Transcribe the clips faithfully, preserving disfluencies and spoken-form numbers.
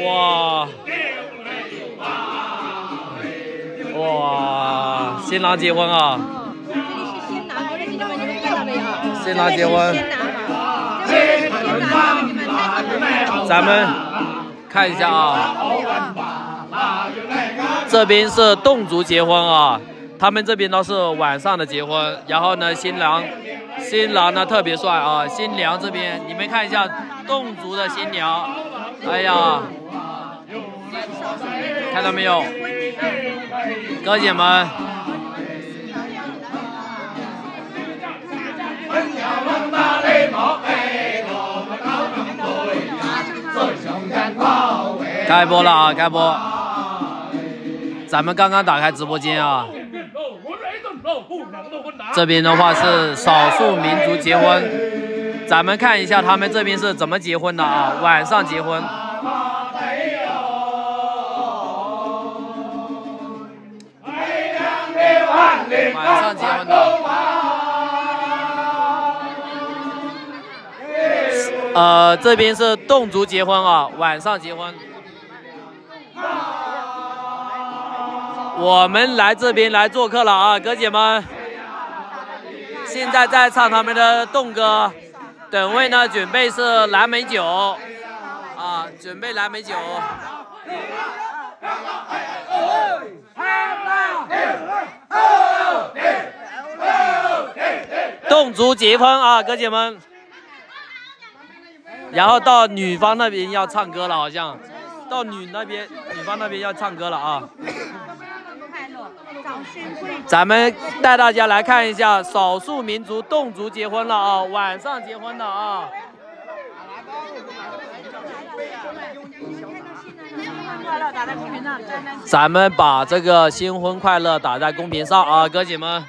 哇哇，新郎结婚啊！ 这里是新郎，各位兄弟们，你们看到没有？ 新郎结婚。 新郎，你们看。 咱们看一下啊，这边是侗族结婚啊，他们这边都是晚上的结婚，然后呢，新郎新郎呢特别帅啊，新娘这边你们看一下侗族的新娘，哎呀，看到没有，哥姐们。开播了啊！开播，咱们刚刚打开直播间啊。这边的话是少数民族结婚，咱们看一下他们这边是怎么结婚的啊？晚上结婚。晚上结婚的。呃，这边是侗族结婚啊，晚上结婚。我们来这边来做客了啊，哥姐们。现在在唱他们的侗歌，等位呢准备是蓝莓酒，啊，准备蓝莓酒。侗族结婚啊，哥姐们。然后到女方那边要唱歌了，好像到女那边女方那边要唱歌了啊。咱们带大家来看一下少数民族侗族结婚了啊，晚上结婚的啊。咱们把这个新婚快乐打在公屏上啊，哥姐们。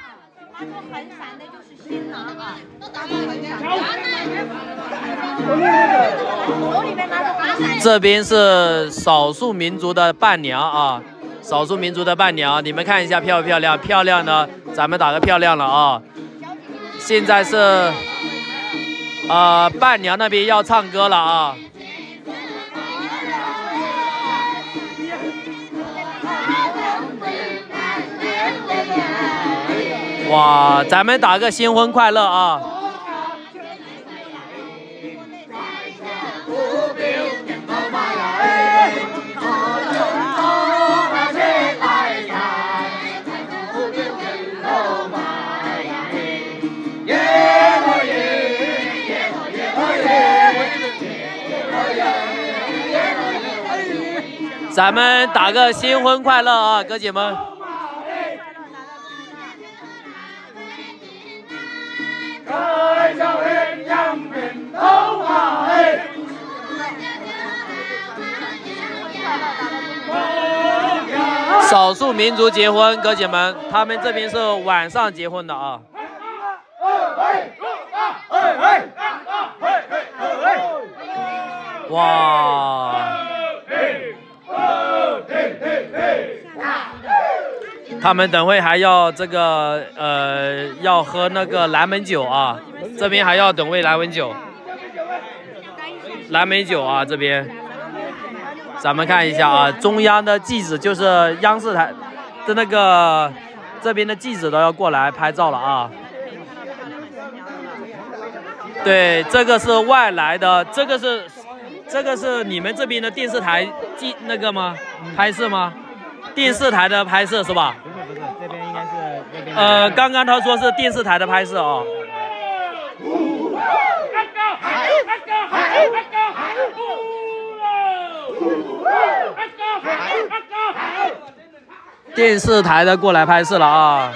这边是少数民族的伴娘啊，少数民族的伴娘，你们看一下漂不漂亮？漂亮呢，咱们打个漂亮了啊。现在是呃伴娘那边要唱歌了啊。哇，咱们打个新婚快乐啊！咱们打个新婚快乐啊，哥姐们！少数民族结婚，哥姐们，他们这边是晚上结婚的啊。哇！他们等会还要这个呃，要喝那个蓝莓酒啊，这边还要等位蓝莓酒，蓝莓酒啊，这边，咱们看一下啊，中央的记者就是央视台的那个这边的记者都要过来拍照了啊。对，这个是外来的，这个是这个是你们这边的电视台记那个吗？拍摄吗？电视台的拍摄是吧？ 不是不是，这边应该是那边。 呃，刚刚他说是电视台的拍摄哦。电视台的过来拍摄了啊。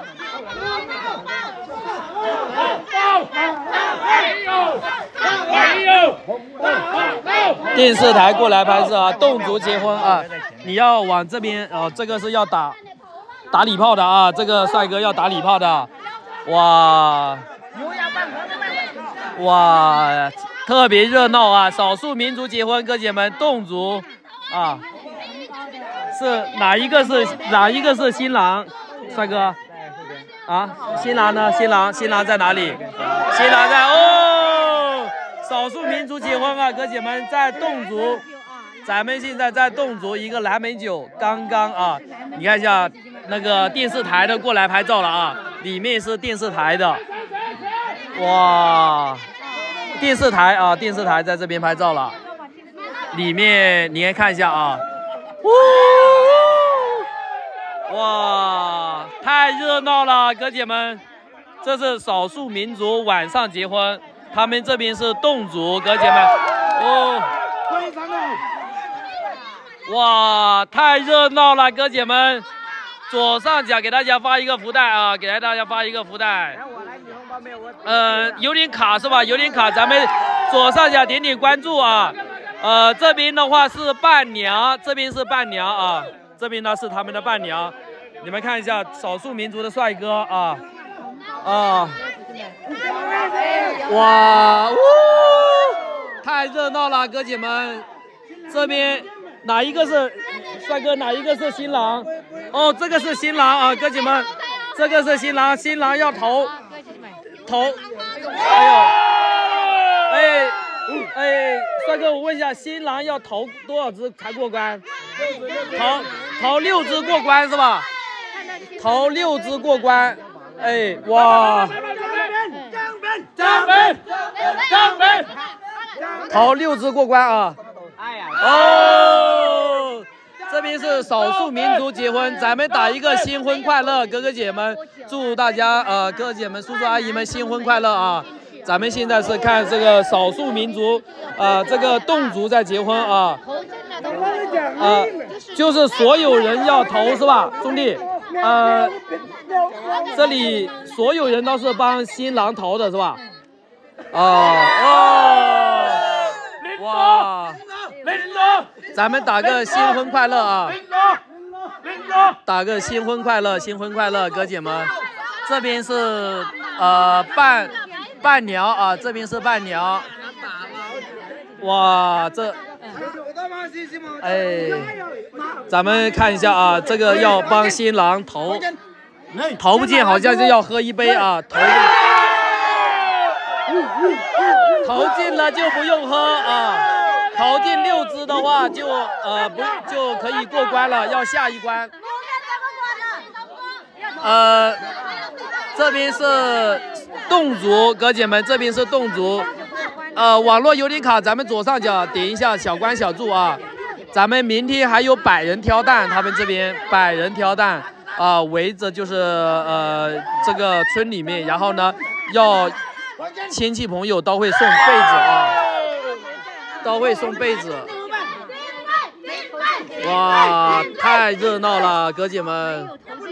电视台过来拍摄啊，侗族结婚啊，你要往这边哦，这个是要打打礼炮的啊，这个帅哥要打礼炮的，哇哇，特别热闹啊！少数民族结婚，哥姐们，侗族啊，是哪一个是哪一个是新郎，帅哥？啊，新郎呢？新郎新郎在哪里？新郎在哦。少数民族结婚啊，哥姐们，在侗族咱们现在在侗族一个蓝莓酒，刚刚啊，你看一下那个电视台的过来拍照了啊，里面是电视台的，哇，电视台啊，电视台在这边拍照了，里面你看一下啊，哇，太热闹了，哥姐们，这是少数民族晚上结婚，他们这边是侗族，哥姐们，哦。哇，太热闹了，哥姐们！左上角给大家发一个福袋啊，给大家发一个福袋。呃，有点卡是吧？有点卡，咱们左上角点点关注啊。呃，这边的话是伴娘，这边是伴娘啊，这边呢是他们的伴娘。你们看一下少数民族的帅哥啊啊！哇，呜，太热闹了，哥姐们！这边。哪一个是帅哥？哪一个是新郎？哦，这个是新郎啊，哥姐们，这个是新郎，新郎要投投，哎呦，哎哎，帅哥，我问一下，新郎要投多少支才过关？投投六支过关是吧？投六支过关，哎，哇！张飞，张飞，投六支过关啊！哦，这边是少数民族结婚，咱们打一个新婚快乐，哥哥姐们，祝大家呃哥哥姐们、叔叔阿姨们新婚快乐啊！咱们现在是看这个少数民族，呃，这个侗族在结婚啊，呃，就是所有人要投是吧，兄弟？呃，这里所有人都是帮新郎投的是吧？哦哦，哇！咱们打个新婚快乐啊！打个新婚快乐，新婚快乐，哥姐们，这边是呃伴伴娘啊，这边是伴娘。哇，这哎，咱们看一下啊，这个要帮新郎投，投不进好像就要喝一杯啊，投投进了就不用喝啊。投进六支的话就，呃不就可以过关了，要下一关。呃，这边是侗族，哥姐们，这边是侗族。呃，网络有点卡，咱们左上角点一下小关小筑啊。咱们明天还有百人挑担，他们这边百人挑担啊、呃，围着就是呃这个村里面，然后呢要亲戚朋友都会送被子啊。都会送被子，哇，太热闹了，哥姐们！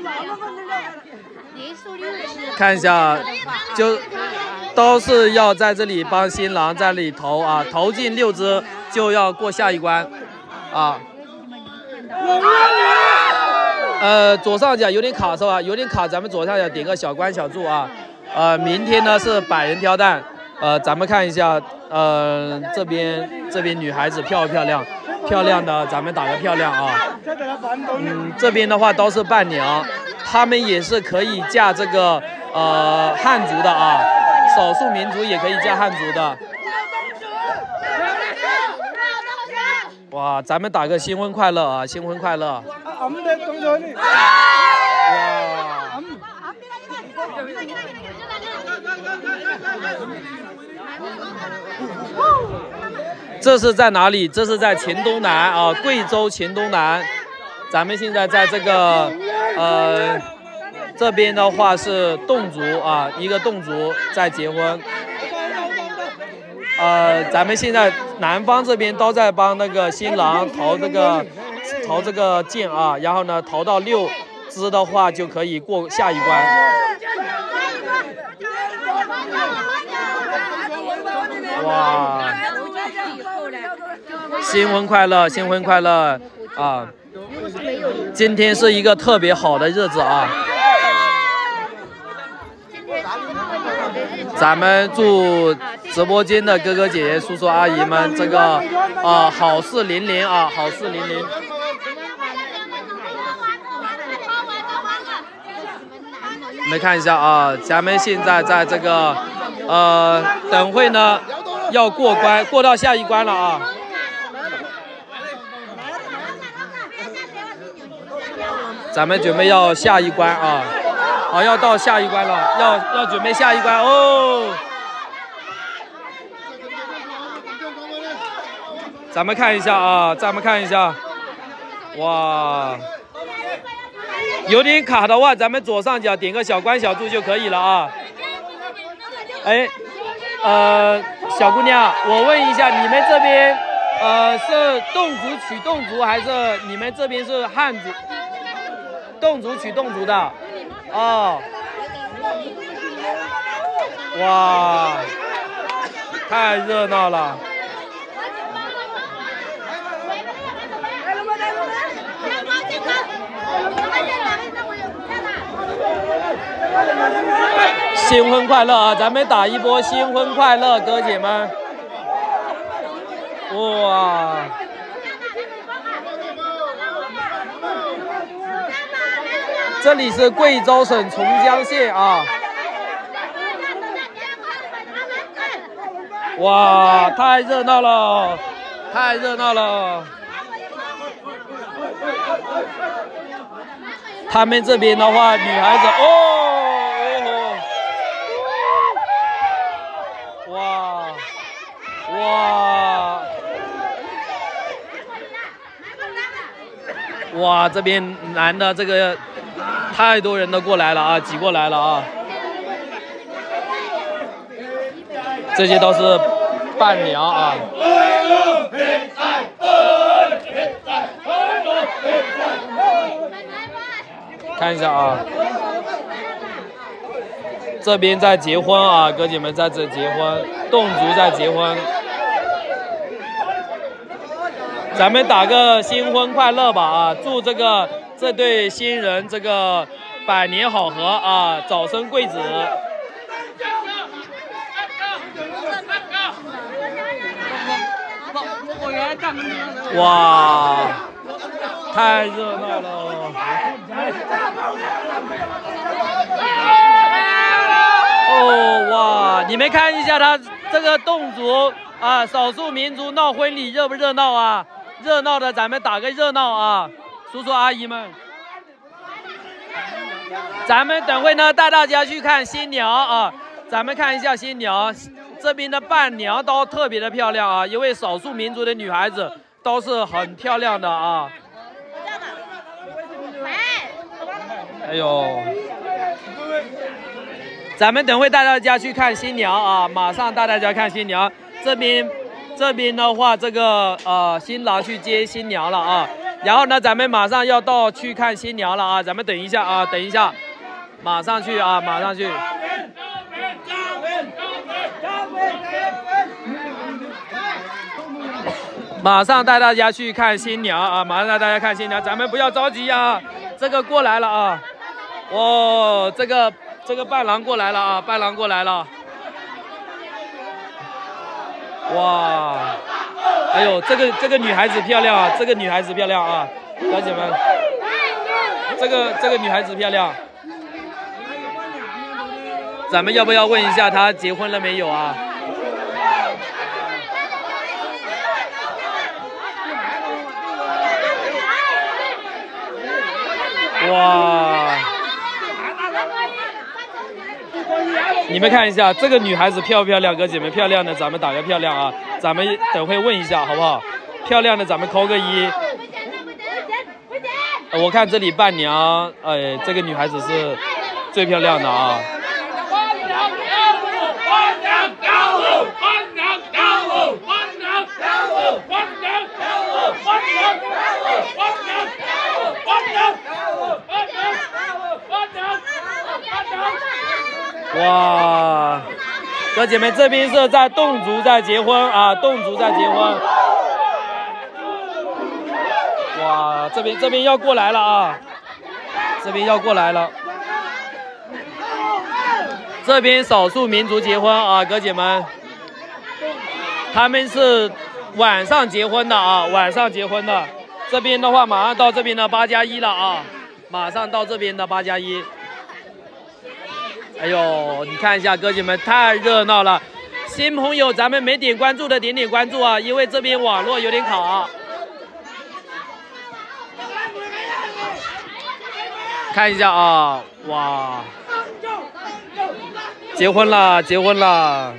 看一下，就都是要在这里帮新郎在这里投啊，投进六支就要过下一关啊。呃，左上角有点卡是吧？有点卡，咱们左上角点个小关小筑啊。呃，明天呢是百人挑担。呃，咱们看一下，呃，这边这边女孩子漂不漂亮？漂亮的，咱们打个漂亮啊。嗯，这边的话都是伴娘，她们也是可以嫁这个呃汉族的啊，少数民族也可以嫁汉族的。哇，咱们打个新婚快乐啊，新婚快乐！哇！这是在哪里？这是在黔东南啊，贵州黔东南。咱们现在在这个呃这边的话是侗族啊，一个侗族在结婚。呃，咱们现在南方这边都在帮那个新郎投这个投这个箭啊，然后呢投到六支的话就可以过下一关。哇！新婚快乐，新婚快乐啊！今天是一个特别好的日子啊！咱们祝直播间的哥哥姐姐、叔叔阿姨们这个啊、呃、好事连连啊，好事连连。我们看一下啊，咱们现在在这个呃，等会呢要过关，过到下一关了啊。 咱们准备要下一关啊，好，要到下一关了，要要准备下一关哦。咱们看一下啊，咱们看一下，哇，有点卡的话，咱们左上角点个小关小筑就可以了啊。哎，呃，小姑娘，我问一下，你们这边呃是侗族取侗族，还是你们这边是汉族？侗族取侗族的，哦，哇，太热闹了。新婚快乐啊！咱们打一波新婚快乐，哥姐们！哇！这里是贵州省从江县啊！哇，太热闹了，太热闹了！他们这边的话，女孩子哦，哦，哇，哇，哇，这边男的这个太多人都过来了啊，挤过来了啊，这些都是伴娘啊。看一下啊，这边在结婚啊，哥姐们在这结婚，侗族在结婚，咱们打个新婚快乐吧啊！祝这个这对新人这个百年好合啊，早生贵子。哇！太热闹了！哦哇！你们看一下他这个侗族啊，少数民族闹婚礼热不热闹啊？热闹的咱们打个热闹啊！叔叔阿姨们，咱们等会呢带大家去看新娘啊！咱们看一下新娘这边的伴娘都特别的漂亮啊，因为少数民族的女孩子都是很漂亮的啊。哎呦，咱们等会带大家去看新娘啊！马上带大家看新娘。这边，这边的话，这个呃新郎去接新娘了啊。然后呢，咱们马上要到去看新娘了啊！咱们等一下啊，等一下，马上去啊，马上去。马上带大家去看新娘啊！马上带大家看新娘，咱们不要着急啊！这个过来了啊！哦，这个这个伴郎过来了啊！伴郎过来了！哇！哎呦，这个这个女孩子漂亮啊！这个女孩子漂亮啊！小姐们，这个这个女孩子漂亮。咱们要不要问一下她结婚了没有啊？哇！你们看一下这个女孩子漂不漂亮？哥姐妹，漂亮的咱们打个漂亮啊！咱们等会问一下好不好？漂亮的咱们扣个一。我看这里伴娘，哎，这个女孩子是最漂亮的啊！哇，哥姐妹，这边是在侗族在结婚啊，侗族在结婚。哇，这边这边要过来了啊，这边要过来了。这边少数民族结婚啊，哥姐们，他们是晚上结婚的啊，晚上结婚的。这边的话，马上到这边的八加一了啊，马上到这边的八加一。哎呦，你看一下，哥姐们，太热闹了！新朋友，咱们没点关注的点点关注啊，因为这边网络有点卡啊。 看一下啊，哇，结婚了，结婚了。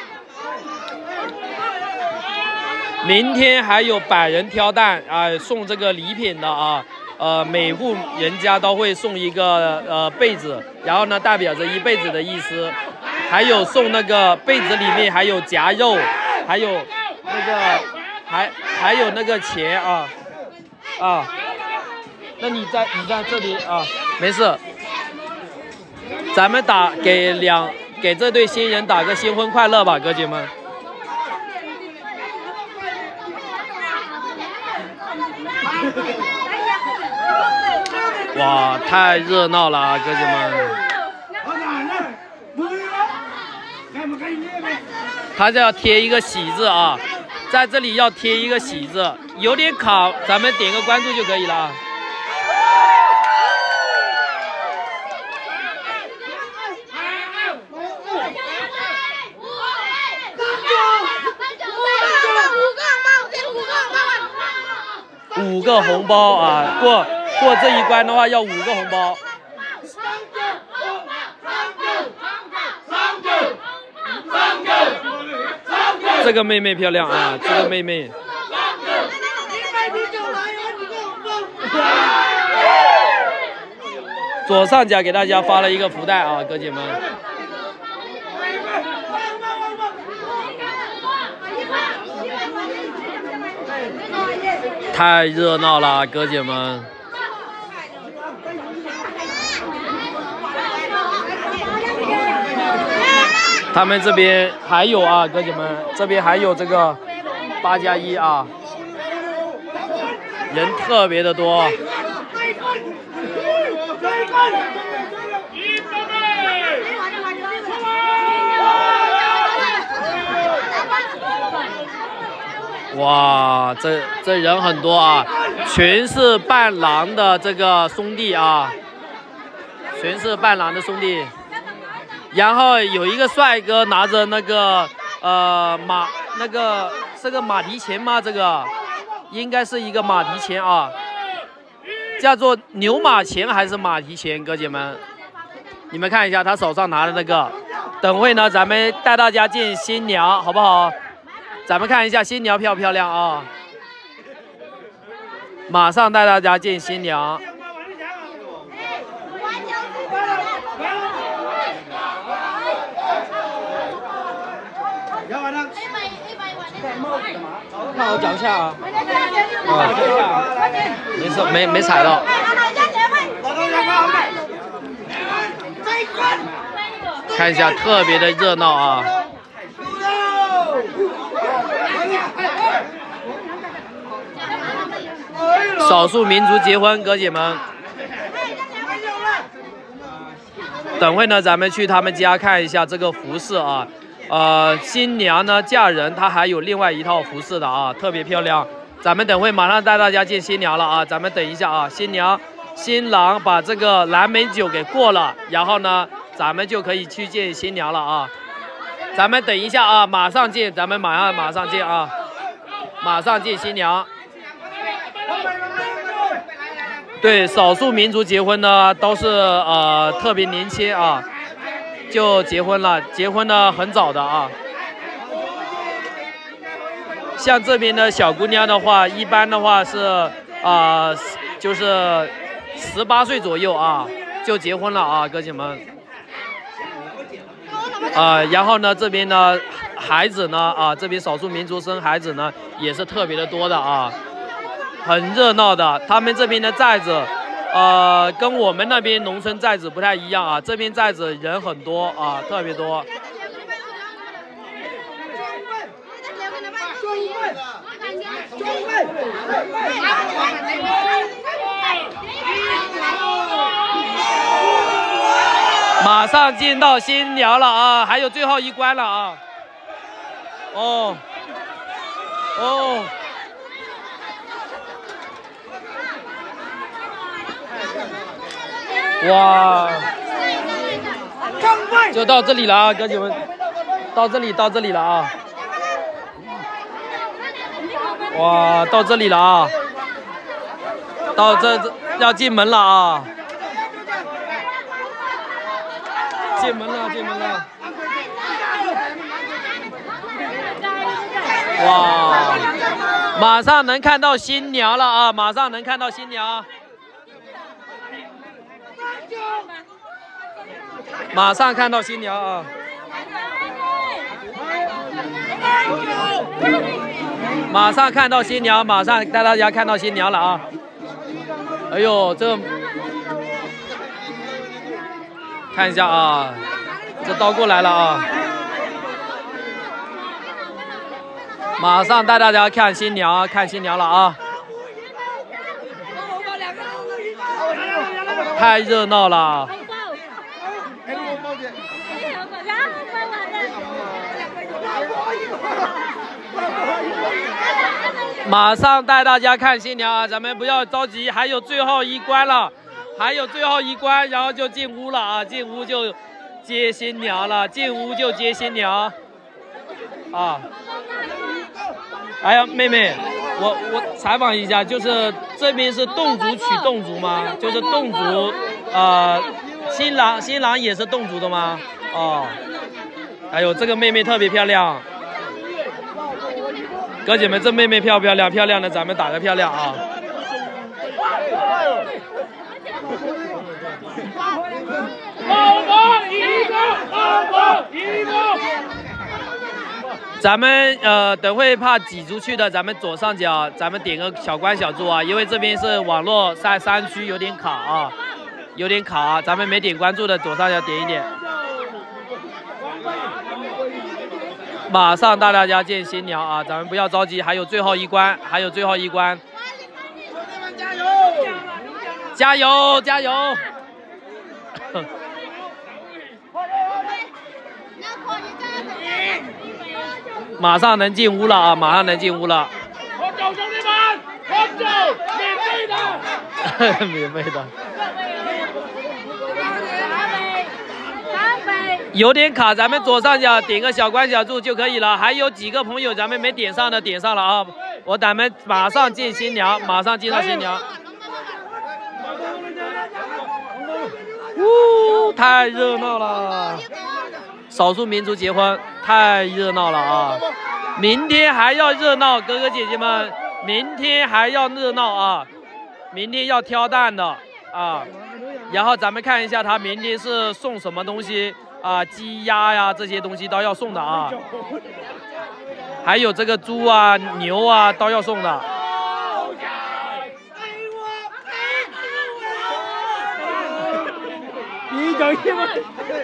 明天还有百人挑担啊，送这个礼品的啊，呃，每户人家都会送一个呃被子，然后呢代表着一辈子的意思，还有送那个被子里面还有夹肉，还有那个还还有那个钱啊啊，那你在你在这里啊，没事，咱们打给两给这对新人打个新婚快乐吧，哥姐们。哇，太热闹了啊，哥姐们！他这要贴一个喜字啊，在这里要贴一个喜字，有点卡，咱们点个关注就可以了啊。五个红包啊，过过这一关的话要五个红包。这个妹妹漂亮啊，这个妹妹。左上角给大家发了一个福袋啊，哥姐们。太热闹了，哥姐们！他们这边还有啊，哥姐们，这边还有这个八加一啊，人特别的多。哇，这这人很多啊，全是伴郎的这个兄弟啊，全是伴郎的兄弟。然后有一个帅哥拿着那个呃马那个是个马蹄钳吗？这个应该是一个马蹄钳啊，叫做牛马钳还是马蹄钳？哥姐们，你们看一下他手上拿的那个。等会呢，咱们带大家见新娘，好不好？咱们看一下新娘漂不漂亮啊！马上带大家见新娘。看我脚下啊！啊，没事，没没踩到。看一下，特别的热闹啊！少数民族结婚，哥姐们。等会呢，咱们去他们家看一下这个服饰啊。呃，新娘呢嫁人，她还有另外一套服饰的啊，特别漂亮。咱们等会马上带大家见新娘了啊，咱们等一下啊，新娘、新郎把这个蓝莓酒给过了，然后呢，咱们就可以去见新娘了啊。咱们等一下啊，马上见，咱们马上马上见啊，马上见新娘。对，少数民族结婚呢，都是呃特别年轻啊。就结婚了，结婚的很早的啊。像这边的小姑娘的话，一般的话是啊、呃，就是十八岁左右啊就结婚了啊，哥姐们。啊、呃，然后呢，这边呢孩子呢啊，这边少数民族生孩子呢也是特别的多的啊，很热闹的。他们这边的寨子。呃，跟我们那边农村寨子不太一样啊，这边寨子人很多啊，特别多。马上见到新娘了啊，还有最后一关了啊。哦，哦。哇，就到这里了啊，哥姐们，到这里，到这里了啊！哇，到这里了啊！到这这要进门了啊！ 进门了，进门了。哇，马上能看到新娘了啊！马上能看到新娘。马上看到新娘啊！马上看到新娘，马上带大家看到新娘了啊！哎呦，这看一下啊，这倒过来了啊！马上带大家看新娘，看新娘了啊！太热闹了。马上带大家看新娘啊！咱们不要着急，还有最后一关了，还有最后一关，然后就进屋了啊！进屋就接新娘了，进屋就接新娘啊！哎呀，妹妹，我我采访一下，就是这边是侗族娶侗族吗？就是侗族，呃，新郎新郎也是侗族的吗？哦，哎呦，这个妹妹特别漂亮。哥姐们，这妹妹漂不漂亮？漂亮的，咱们打个漂亮啊！老婆一个，老婆一个。咱们呃，等会怕挤出去的，咱们左上角咱们点个小关小注啊，因为这边是网络在山区有点卡啊，有点卡啊，咱们没点关注的左上角点一点。马上带大家见新娘啊！咱们不要着急，还有最后一关，还有最后一关。兄弟们加油！加油！加油！马上能进屋了啊！马上能进屋了。喝酒，兄弟们，喝酒，免费的。免费的。有点卡，咱们左上角点个小关小注就可以了。还有几个朋友咱们没点上的，点上了啊！我咱们马上见新娘，马上见到新娘。呜，太热闹了！少数民族结婚太热闹了啊！明天还要热闹，哥哥姐姐们，明天还要热闹啊！明天要挑担的啊！然后咱们看一下他明天是送什么东西。啊，鸡鸭呀这些东西都要送的啊，还有这个猪啊、牛啊都要送的。一九一万。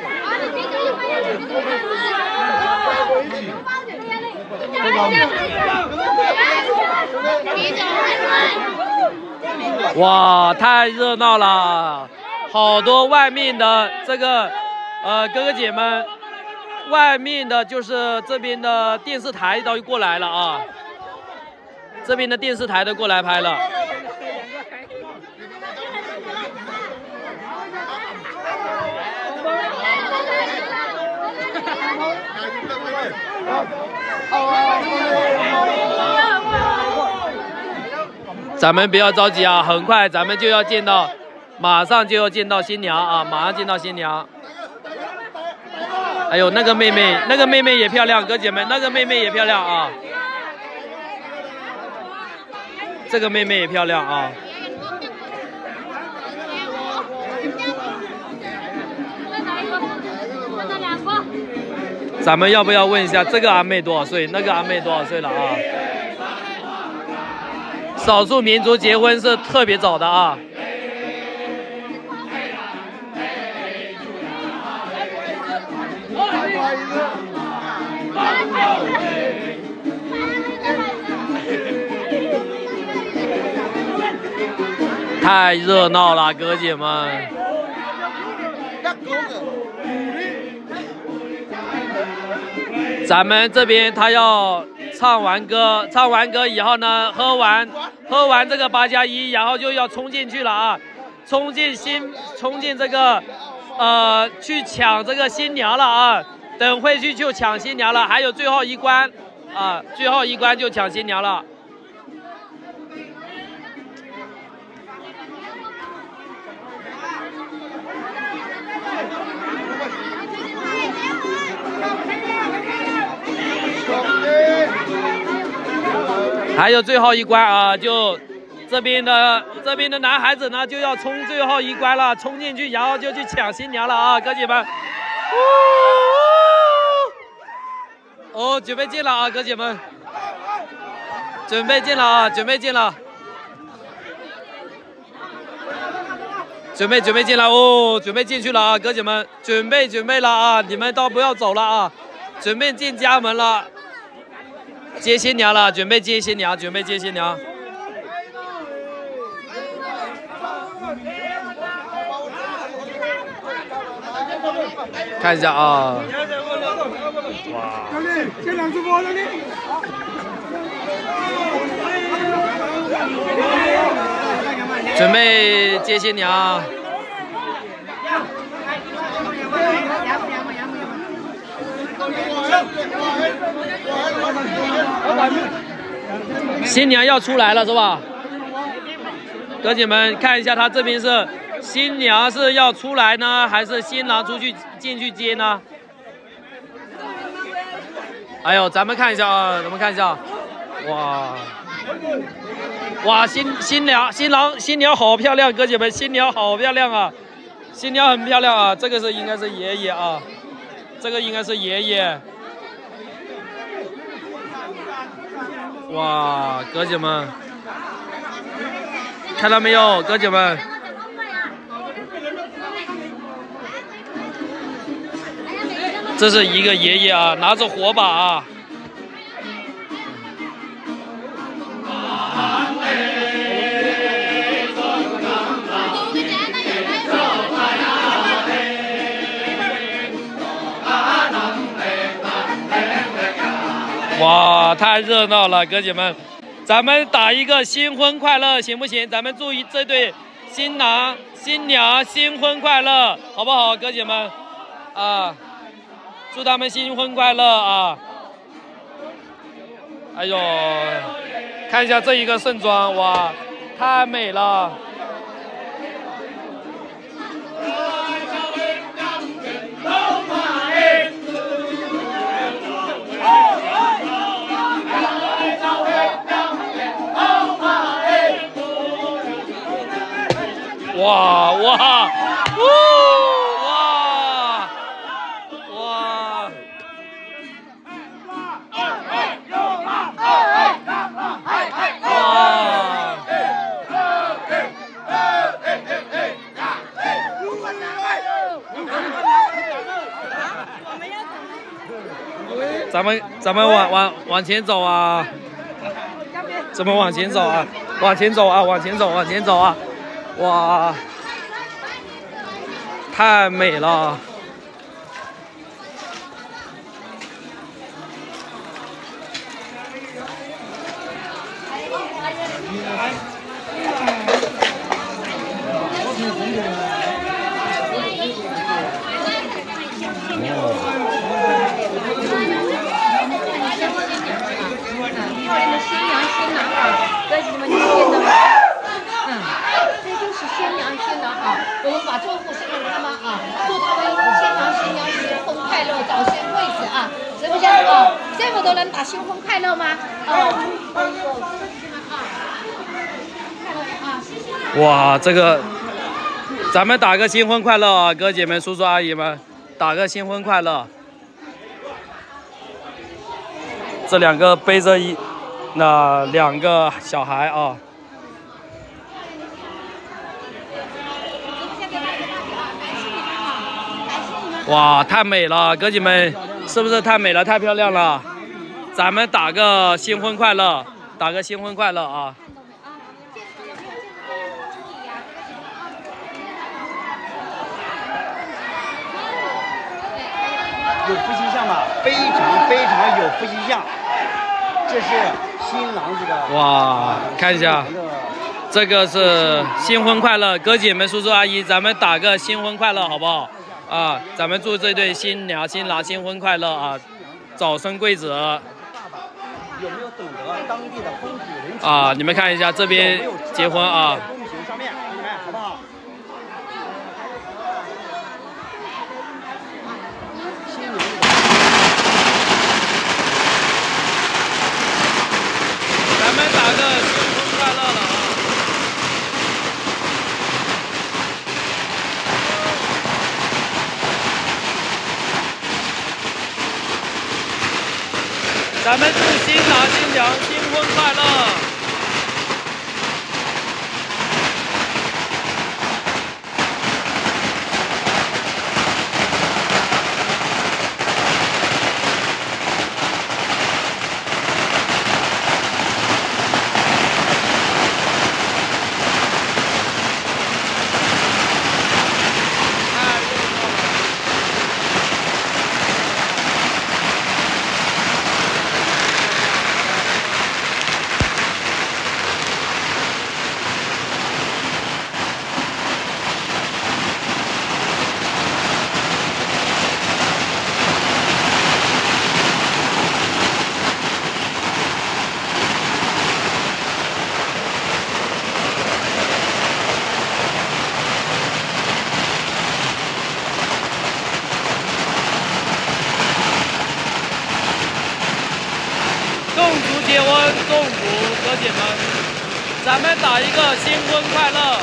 哇，太热闹了，好多外面的这个。呃，哥哥姐们，外面的就是这边的电视台都过来了啊，这边的电视台都过来拍了。咱们不要着急啊，很快咱们就要见到，马上就要见到新娘啊，马上见到新娘。哎呦，那个妹妹，那个妹妹也漂亮，哥姐们，那个妹妹也漂亮啊。这个妹妹也漂亮啊。咱们要不要问一下这个阿妹多少岁，那个阿妹多少岁了啊？少数民族结婚是特别早的啊。太热闹了，哥姐们！咱们这边他要唱完歌，唱完歌以后呢，喝完喝完这个八加一，然后就要冲进去了啊！冲进新，冲进这个，呃，去抢这个新娘了啊！等会去就抢新娘了，还有最后一关啊，最后一关就抢新娘了。 还有最后一关啊，就这边的这边的男孩子呢就要冲最后一关了，冲进去，然后就去抢新娘了啊，哥姐们！哦，准备进了啊，哥姐们，准备进了啊，准备进了。 准备准备进来哦，准备进去了啊，哥姐们，准备准备了啊，你们都不要走了啊，准备进家门了，接新娘了，准备接新娘，准备接新娘。看一下啊，哇！这两只猫呢？准备接新娘。新娘要出来了是吧？哥姐们看一下，他这边是新娘是要出来呢，还是新郎出去进去接呢？哎呦，咱们看一下啊，咱们看一下，哇！ 哇，新新娘、新郎、新娘好漂亮，哥姐们，新娘好漂亮啊！新娘很漂亮啊，这个是应该是爷爷啊，这个应该是爷爷。哇，哥姐们，看到没有，哥姐们？这是一个爷爷啊，拿着火把啊。 哇，太热闹了，哥姐们，咱们打一个新婚快乐行不行？咱们祝这对新郎新娘新婚快乐，好不好，哥姐们？啊，祝他们新婚快乐啊！哎呦，看一下这一个盛装，哇，太美了！ 哇哇，呜哇哇！咱们咱们往往往前走啊！咱们往前走啊！往前走啊！往前走，往前走啊！ 哇，太美了！ 我们把祝福送给他们啊，祝他们新郎新娘新婚快乐，早生贵子啊，是不是啊？这么多人打新婚快乐吗？啊， 哇，这个，咱们打个新婚快乐啊，哥姐们、叔叔阿姨们，打个新婚快乐。这两个背着一那两个小孩啊。 哇，太美了，哥姐们，是不是太美了，太漂亮了？咱们打个新婚快乐，打个新婚快乐啊！ 有夫妻相吧？非常非常有夫妻相。这是新郎这个。 哇，看一下，这个是新婚快乐，哥姐们、叔叔阿姨，咱们打个新婚快乐，好不好？ 啊，咱们祝这对新娘新郎新婚快乐啊，早生贵子。 有没有懂得当地的风土人情啊？你们看一下这边结婚啊。 公屏上面，你们好不好？ 咱们。 娘新婚快乐！侗族结婚，侗族哥姐们，咱们打一个新婚快乐！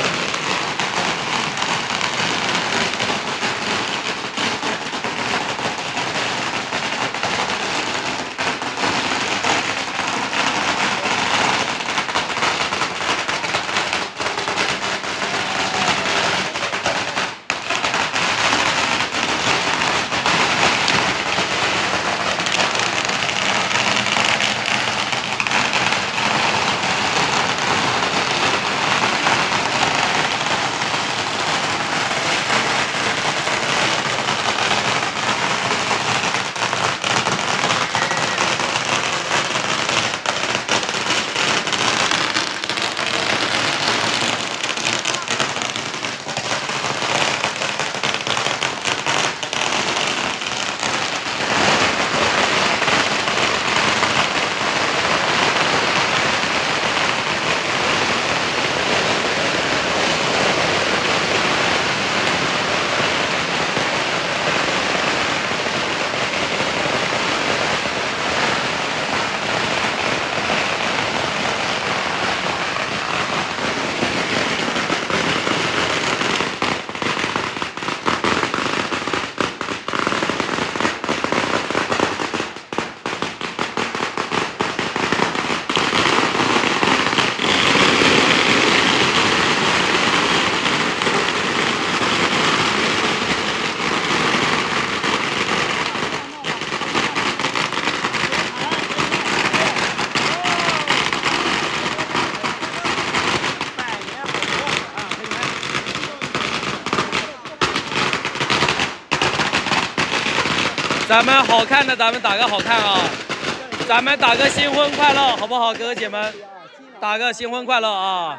咱们好看的，咱们打个好看啊！咱们打个新婚快乐，好不好，哥哥姐们？打个新婚快乐啊！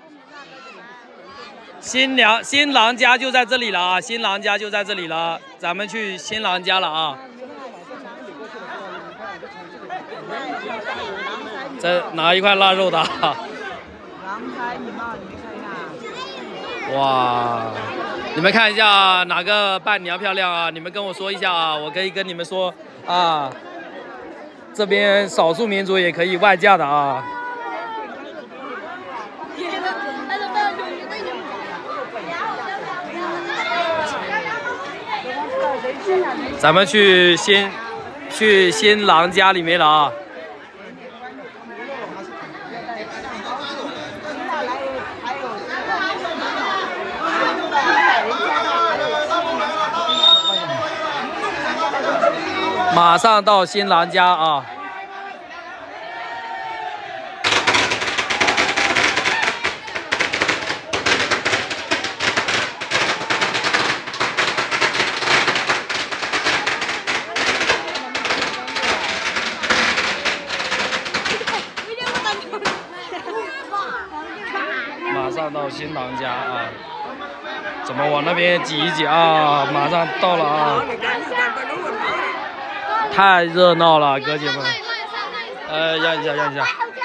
新娘新郎家就在这里了啊！新郎家就在这里了，咱们去新郎家了啊！再拿一块腊肉的。哇！你们看一下哪个伴娘漂亮啊？你们跟我说一下啊，我可以跟你们说啊。这边少数民族也可以外嫁的啊。咱们去新去新郎家里面了啊。马上到新郎家啊！马上到新郎家啊！怎么往那边挤一挤啊？马上到了啊！太热闹了，哥姐们！呃，让一下，让一下。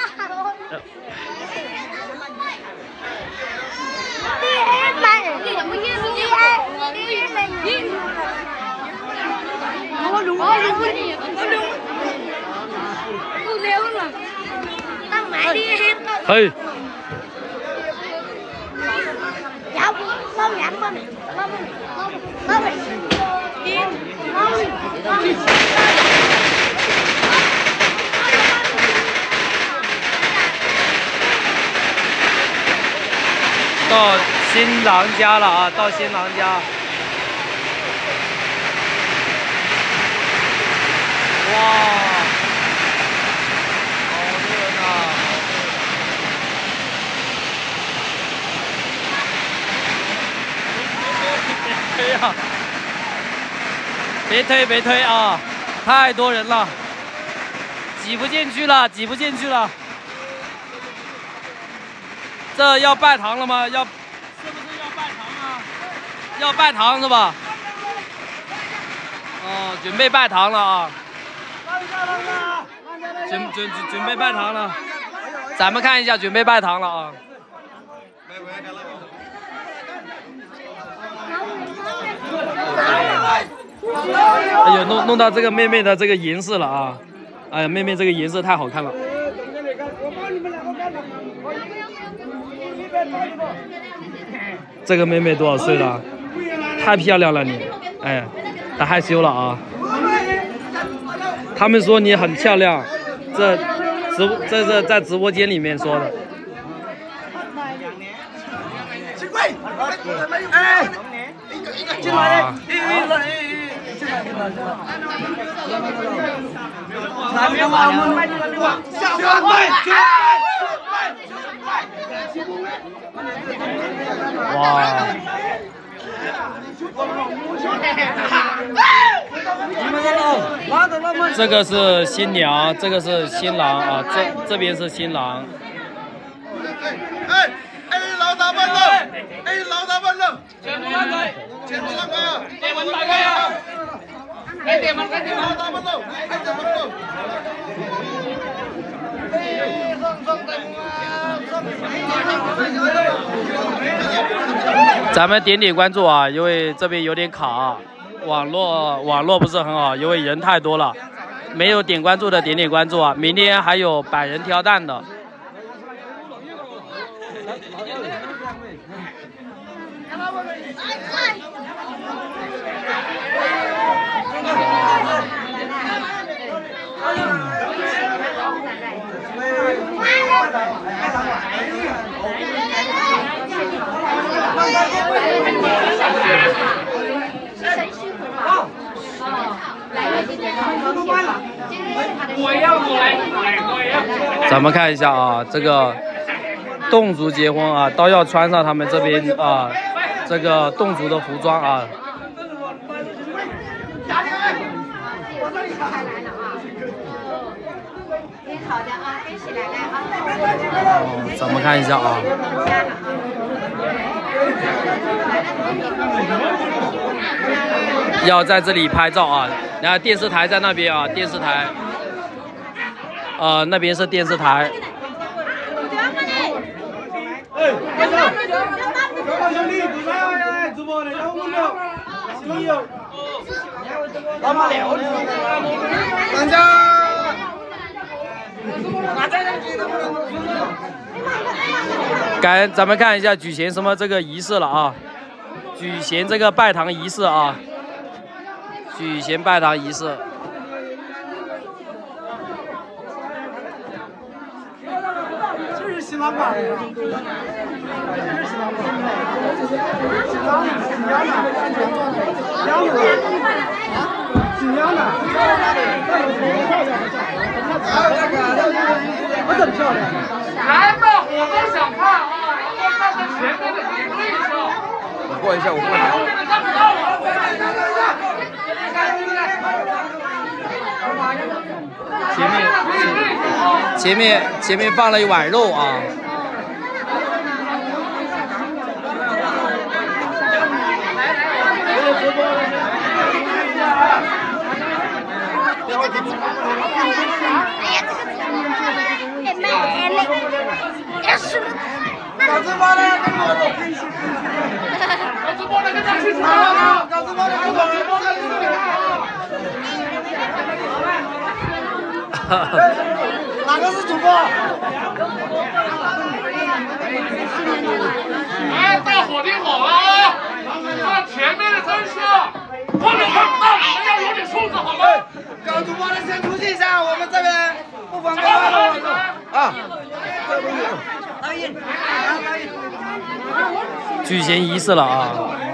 嘿。 到新郎家了啊，到新郎家。哇，好热闹！推呀！别推，别推啊！太多人了，挤不进去了，挤不进去了。这要拜堂了吗？要，是不是要拜堂啊？要拜堂是吧？哦，准备拜堂了啊！准准准准备拜堂了，咱们看一下，准备拜堂了啊！哎呦，弄弄到这个妹妹的这个银饰了啊！哎呀，妹妹这个银饰太好看了。这个妹妹多少岁了？太漂亮了你！哎，她害羞了啊！他们说你很漂亮，这直这是在直播间里面说的。 哎，进来！ 哇！ 那边我们下班快！ 哇！这个是新娘，这个是新郎啊，这这边是新郎。 哎哎，老大慢了！哎，老大慢了！前面上开，前面上开啊！电门打开啊！开电门，开电门！老大慢了，开电门了！哎，上上灯啊！上！ 咱们点点关注啊，因为这边有点卡，网络网络不是很好，因为人太多了。没有点关注的点点关注啊！明天还有百人挑担的。咱们看一下啊，这个侗族结婚啊，都要穿上他们这边啊这个侗族的服装啊。 好的啊，一起来来啊！ 哦，咱们看一下啊。要在这里拍照啊！然后电视台在那边啊，电视台，呃，那边是电视台。 大家。 赶，咱们看一下举行什么这个仪式了啊！举行这个拜堂仪式啊！举行拜堂仪式。 这是新郎吧？这是新郎吧？新郎呢？新娘呢？新娘呢？我真漂亮！ 来吧，我都想看啊！要站在前面的可以对一下。 我过一下，我过一下。 后面的看不到了。 前面前面前面放了一碗肉啊！ 搞直播的跟我走，搞直播的跟他去吃啊！搞直播的跟我直播的去吃啊！哪个是主播？哎，大伙听好了啊！看前面的真相，后面看不到，你们要有点素质好吗？搞主播的先出去一下，我们这边不方便了。啊。答应，答应。 举行仪式了啊。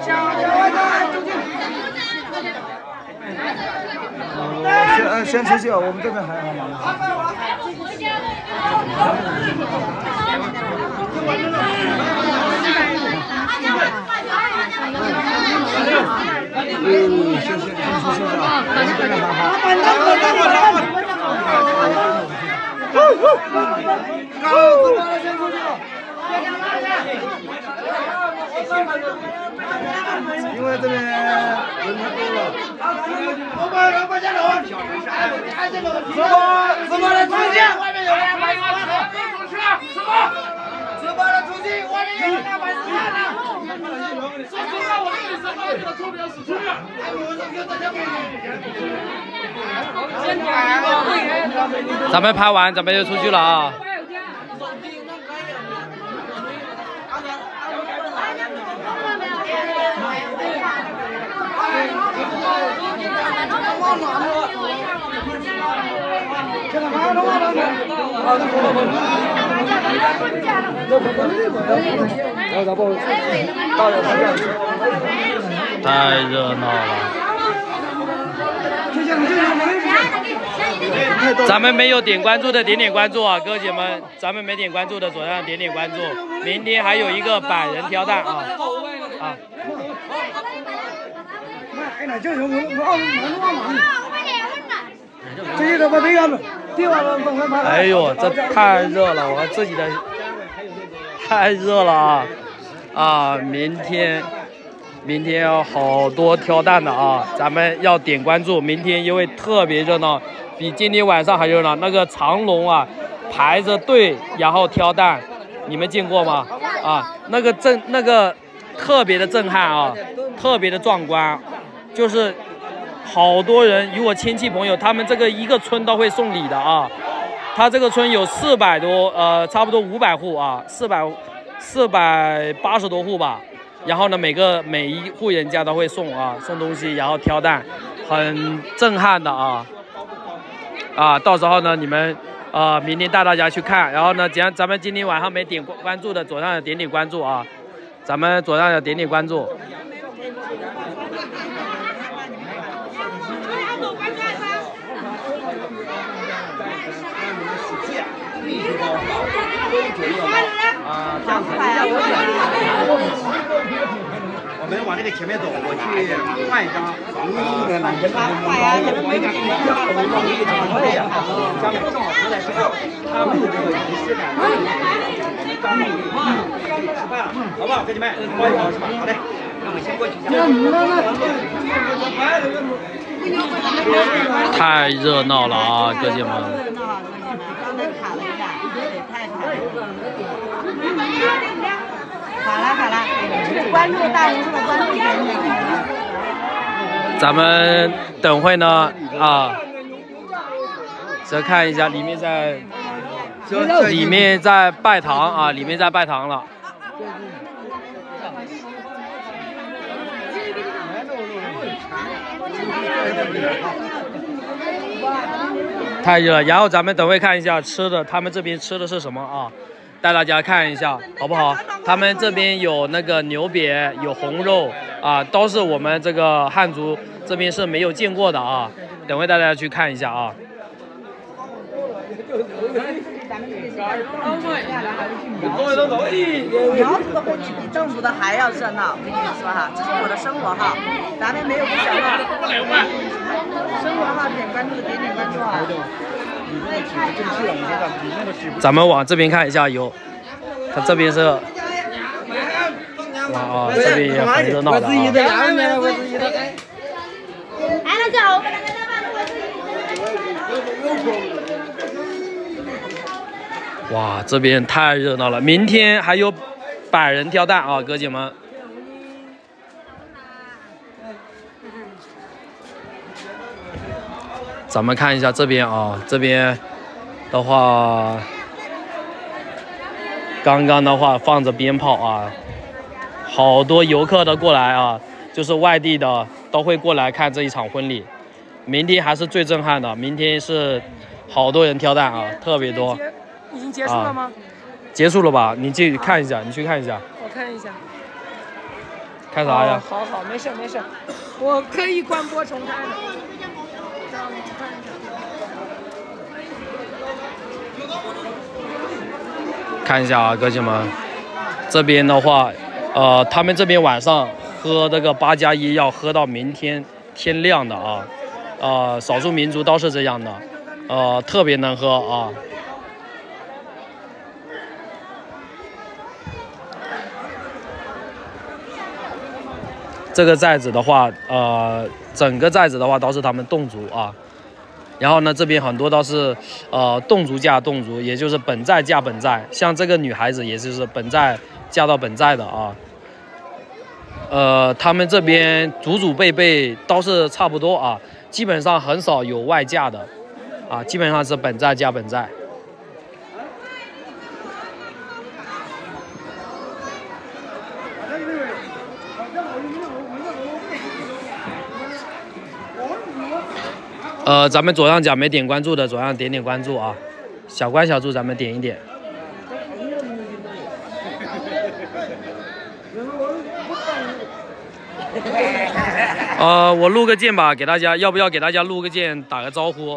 先先出去啊，我们这边还还忙。嗯，先先先出去啊，我们这边还还。刚子妈的先出去了。因为这边人太多了。我们我们家楼，什么什么的出去，外面有人买饭的，什么什么的出去，外面有人买饭的。说实话，我这里是外面的臭不要死出去。 咱们拍完，咱们就出去了啊。太热闹了。咱们没有点关注的点点关注啊，哥姐们，咱们没点关注的左上点点关注。明天还有一个百人挑担啊啊！哎呦，这太热了，我自己的太热了啊啊！明天明天要好多挑担的啊，咱们要点关注。明天因为特别热闹，比今天晚上还热闹。那个长龙啊，排着队然后挑担，你们见过吗？啊，那个震那个特别的震撼啊，特别的壮观，就是好多人，如果亲戚朋友，他们这个一个村都会送礼的啊。他这个村有四百多，呃，差不多五百户啊，四百四百八十多户吧。然后呢，每个每一户人家都会送啊，送东西，然后挑担，很震撼的啊啊！到时候呢，你们啊、呃，明天带大家去看。然后呢，咱咱们今天晚上没点关注的，左上角点点关注啊，咱们左上角点点关注。 啊，这样子。我们往那个前面走，我去换一张。快呀！将来正好回来之后，他们的这个仪式感，我们刚好可以吃饭了，好不好，哥姐们？欢迎是吧？好嘞，那我们先过去一下。 太热闹了啊，哥姐们！ 刚才卡了一下，对，太卡了。好了好了，关注大红书的关注点。 咱们等会呢啊，再看一下里面在，里面在拜堂啊，里面在拜堂了。太热了，然后咱们等会看一下吃的，他们这边吃的是什么啊？带大家看一下好不好？他们这边有那个牛瘪，有红肉啊，都是我们这个汉族这边是没有见过的啊。等会带大家去看一下啊。 苗族的婚礼比侗族的还要热闹，我跟你们说哈，这是我的生活哈，咱们没有不小的生活哈，点关注的点点关注啊。 咱们往这边看一下，有，它这边是，哇啊，这边也很热闹的啊。哇，这边太热闹了！明天还有百人挑担啊，哥姐们。咱们看一下这边啊，这边的话，刚刚的话放着鞭炮啊，好多游客的过来啊，就是外地的都会过来看这一场婚礼。明天还是最震撼的，明天是好多人挑担啊，特别多。 已经结束了吗？ 啊、结束了吧？你去看一下，你去看一下。 我看一一下。 看啥呀？ 哦、好好，没事没事，我可以关播重开的。 看一下啊，哥姐们，这边的话，呃，他们这边晚上喝这个八加一要喝到明天天亮的啊，呃，少数民族都是这样的，呃，特别能喝啊。这个寨子的话，呃，整个寨子的话都是他们侗族啊。然后呢，这边很多都是呃侗族嫁侗族，也就是本寨嫁本寨。像这个女孩子，也就是本寨嫁到本寨的啊。呃，他们这边祖祖辈辈都是差不多啊，基本上很少有外嫁的啊，基本上是本寨嫁本寨。呃，咱们左上角没点关注的，左上点点关注啊！小关小猪，咱们点一点。呃，我录个键吧，给大家，要不要给大家录个键，打个招呼？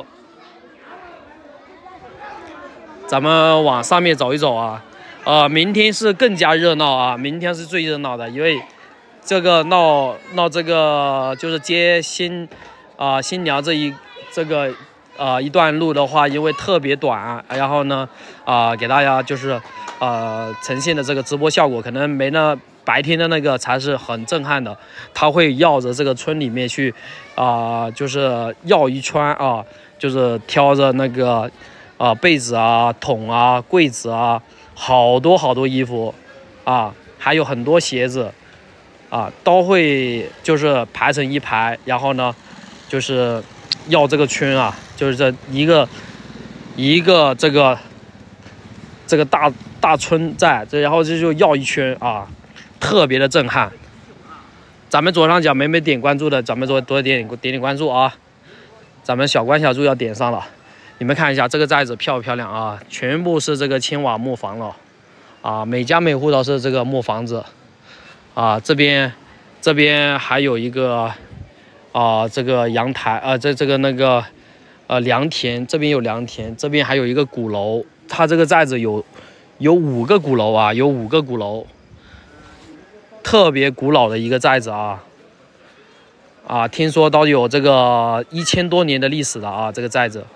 咱们往上面走一走啊！呃，明天是更加热闹啊，明天是最热闹的，因为这个闹闹这个就是接新啊、呃、新娘这一。这个呃一段路的话，因为特别短，然后呢，啊、呃、给大家就是呃呈现的这个直播效果，可能没那白天的那个才是很震撼的。他会绕着这个村里面去，啊、呃、就是绕一圈啊，就是挑着那个啊、呃、被子啊、桶啊、柜子啊，好多好多衣服啊，还有很多鞋子啊，都会就是排成一排，然后呢，就是。要这个圈啊，就是这一个一个这个这个大大村在这，然后这就绕一圈啊，特别的震撼。咱们左上角没没点关注的，咱们多多点点点关注啊。咱们小关小猪要点上了，你们看一下这个寨子漂不漂亮啊？全部是这个青瓦木房了啊，每家每户都是这个木房子啊。这边这边还有一个。啊、呃，这个阳台啊、呃，这这个那个呃良田，这边有良田，这边还有一个鼓楼。它这个寨子有有五个鼓楼啊，有五个鼓楼，特别古老的一个寨子啊啊，听说都有这个一千多年的历史了啊，这个寨子。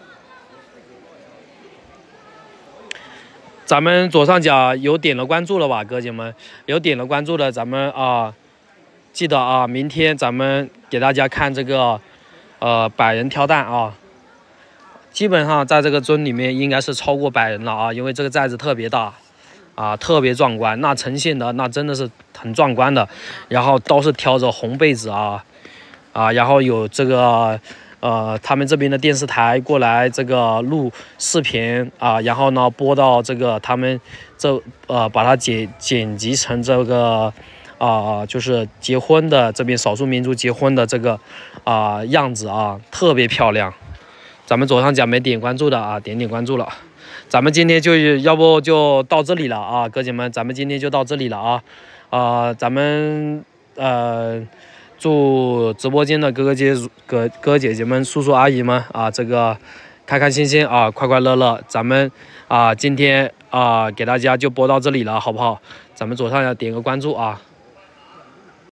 咱们左上角有点了关注了吧，哥姐们？有点了关注的，咱们啊。记得啊，明天咱们给大家看这个，呃，百人挑担啊。基本上在这个村里面应该是超过百人了啊，因为这个寨子特别大，啊，特别壮观。那呈现的那真的是很壮观的，然后都是挑着红被子啊，啊，然后有这个，呃，他们这边的电视台过来这个录视频啊，然后呢播到这个他们这呃把它剪剪辑成这个。啊、呃，就是结婚的这边少数民族结婚的这个啊、呃、样子啊，特别漂亮。咱们左上角没点关注的啊，点点关注了。咱们今天就要不就到这里了啊，哥姐们，咱们今天就到这里了啊。啊、呃，咱们呃，祝直播间的哥哥姐哥哥姐姐们、叔叔阿姨们啊，这个开开心心啊，快快乐乐。咱们啊、呃，今天啊、呃，给大家就播到这里了，好不好？咱们左上角点个关注啊。